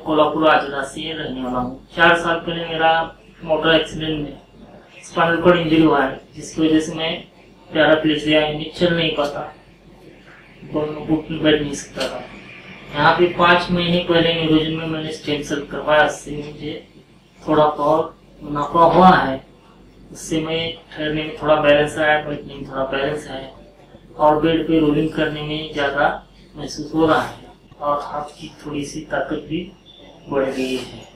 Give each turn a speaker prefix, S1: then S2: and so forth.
S1: कोल्हापुर आजरा से रहने वाला हूँ। 4 साल पहले मेरा मोटर एक्सीडेंट में स्पाइनल कॉर्ड इंजरी हुआ है, जिसकी वजह से मैं पैराप्लेजिया यानी चल नहीं पाता, बैठ नहीं सकता था। यहाँ पे 5 महीने पहले न्यूरोजन में मैंने स्टेम सेल करवाया, उससे मुझे थोड़ा बहुत मुनाफा हुआ है। उससे मैं ठहरने में थोड़ा बैलेंस आया, बैठने में थोड़ा बैलेंस आया और बेड पे रोलिंग करने में ज़्यादा महसूस हो रहा है और हाथ की थोड़ी सी ताकत भी बढ़ गई है।